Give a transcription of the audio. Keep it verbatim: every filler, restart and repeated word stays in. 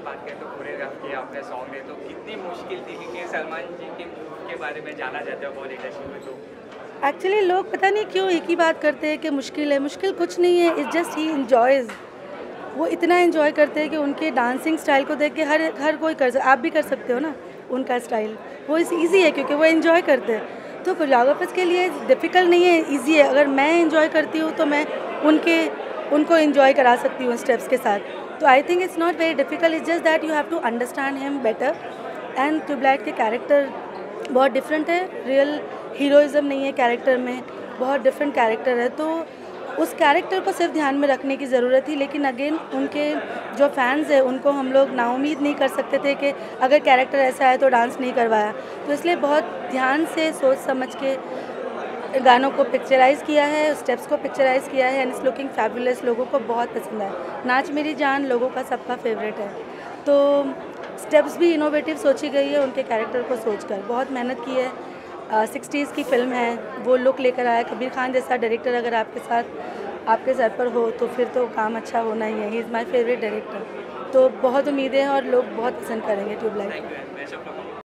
बात करें तो कोरियोग्राफ किया आपने सॉन्ग है तो कितनी मुश्किल थी क्योंकि सलमान जी के के बारे में जाना जाता है बहुत इंडस्ट्री में तो एक्चुअली लोग पता नहीं क्यों एक ही बात करते हैं कि मुश्किल है। मुश्किल कुछ नहीं है, इट्स जस्ट ही एन्जॉयज़। वो इतना एन्जॉय करते हैं कि उनके डांसिंग स्टाइल को देख के हर हर कोई कर सक आप भी कर सकते हो ना उनका स्टाइल। वो इस ईज़ी है क्योंकि वो एन्जॉय करते हैं। तो कोरियोग्राफर्स के लिए डिफ़िकल्ट नहीं है, ईज़ी है। अगर मैं एन्जॉय करती हूँ तो मैं उनके उनको एन्जॉय करा सकती हूँ स्टेप्स के साथ। तो I think it's not very difficult, it's just that you have to understand him better. And Tubelight के कैरेक्टर बहुत डिफरेंट है, रियल हीरोइज़्म नहीं है कैरेक्टर में, बहुत डिफरेंट कैरेक्टर है। तो उस कैरेक्टर को सिर्फ ध्यान में रखने की ज़रूरत थी। लेकिन अगेन उनके जो फैंस हैं उनको हम लोग नाउम्मीद नहीं कर सकते थे कि अगर कैरेक्टर ऐसा है तो डांस नहीं करवाया। तो इसलिए बहुत ध्यान से सोच समझ के गानों को पिक्चराइज़ किया है, स्टेप्स को पिक्चराइज़ किया है एंड इट्स लुकिंग फैबुलस। लोगों को बहुत पसंद आया। नाच मेरी जान लोगों का सबका फेवरेट है। तो स्टेप्स भी इनोवेटिव सोची गई है उनके कैरेक्टर को सोचकर, बहुत मेहनत की है। सिक्सटीज़ की फ़िल्म है, वो लुक लेकर आया। कबीर खान जैसा डायरेक्टर अगर आपके साथ आपके सर पर हो तो फिर तो काम अच्छा होना ही है। He is my favourite director. तो बहुत उम्मीदें हैं और लोग बहुत पसंद करेंगे ट्यूबलाइट।